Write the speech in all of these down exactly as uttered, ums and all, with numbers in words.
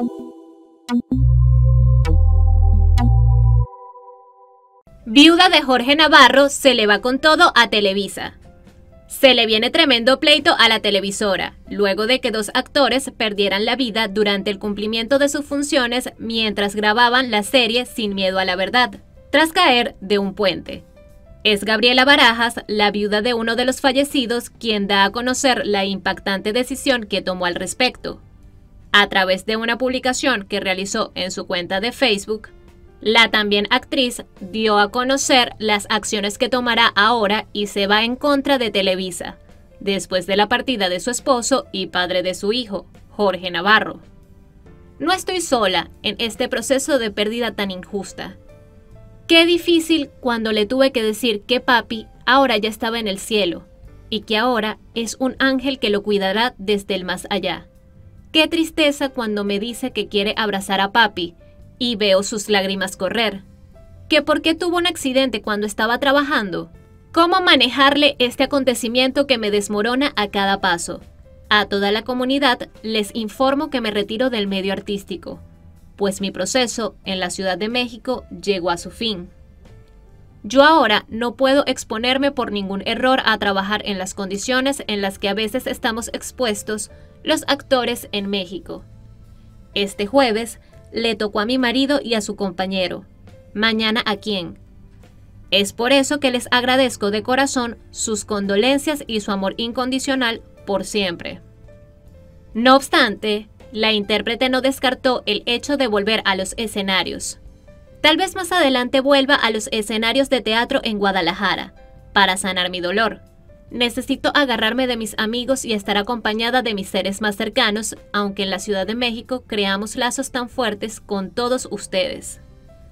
Viuda de Jorge Navarro se le va con todo a Televisa. Se le viene tremendo pleito a la televisora, luego de que dos actores perdieran la vida durante el cumplimiento de sus funciones mientras grababan la serie Sin Miedo a la Verdad, tras caer de un puente. Es Gabriela Barajas, la viuda de uno de los fallecidos, quien da a conocer la impactante decisión que tomó al respecto. A través de una publicación que realizó en su cuenta de Facebook, la también actriz dio a conocer las acciones que tomará ahora y se va en contra de Televisa, después de la partida de su esposo y padre de su hijo, Jorge Navarro. No estoy sola en este proceso de pérdida tan injusta. Qué difícil cuando le tuve que decir que papi ahora ya estaba en el cielo y que ahora es un ángel que lo cuidará desde el más allá. Qué tristeza cuando me dice que quiere abrazar a papi y veo sus lágrimas correr. ¿Que por qué tuvo un accidente cuando estaba trabajando? ¿Cómo manejarle este acontecimiento que me desmorona a cada paso? A toda la comunidad les informo que me retiro del medio artístico, pues mi proceso en la Ciudad de México llegó a su fin. Yo ahora no puedo exponerme por ningún error a trabajar en las condiciones en las que a veces estamos expuestos los actores en México. Este jueves le tocó a mi marido y a su compañero. Mañana a quién. Es por eso que les agradezco de corazón sus condolencias y su amor incondicional por siempre. No obstante, la intérprete no descartó el hecho de volver a los escenarios. Tal vez más adelante vuelva a los escenarios de teatro en Guadalajara, para sanar mi dolor. Necesito agarrarme de mis amigos y estar acompañada de mis seres más cercanos, aunque en la Ciudad de México creamos lazos tan fuertes con todos ustedes.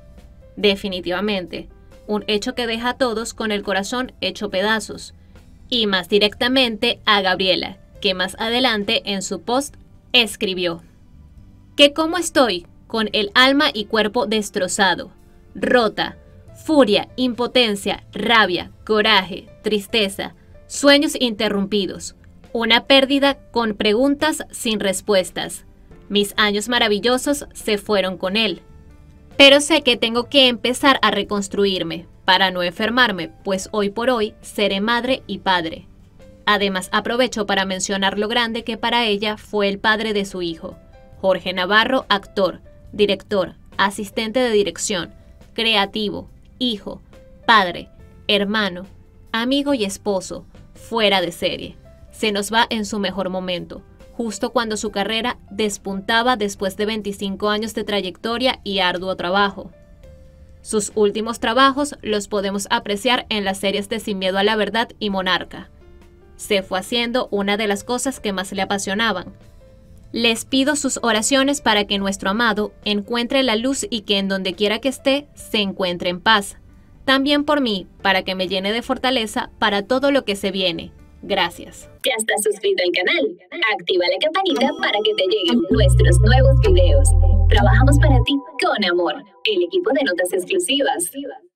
Definitivamente, un hecho que deja a todos con el corazón hecho pedazos, y más directamente a Gabriela, que más adelante en su post escribió: que cómo estoy, con el alma y cuerpo destrozado, rota, furia, impotencia, rabia, coraje, tristeza, sueños interrumpidos, una pérdida con preguntas sin respuestas. Mis años maravillosos se fueron con él. Pero sé que tengo que empezar a reconstruirme para no enfermarme, pues hoy por hoy seré madre y padre. Además, aprovecho para mencionar lo grande que para ella fue el padre de su hijo, Jorge Navarro, actor, director, asistente de dirección, creativo, hijo, padre, hermano, amigo y esposo, fuera de serie. Se nos va en su mejor momento, justo cuando su carrera despuntaba después de veinticinco años de trayectoria y arduo trabajo. Sus últimos trabajos los podemos apreciar en las series de Sin Miedo a la Verdad y Monarca. Se fue haciendo una de las cosas que más le apasionaban. Les pido sus oraciones para que nuestro amado encuentre la luz y que en donde quiera que esté, se encuentre en paz. También por mí, para que me llene de fortaleza para todo lo que se viene. Gracias. ¿Ya estás suscrito al canal? Activa la campanita para que te lleguen nuestros nuevos videos. Trabajamos para ti con amor. El equipo de notas exclusivas.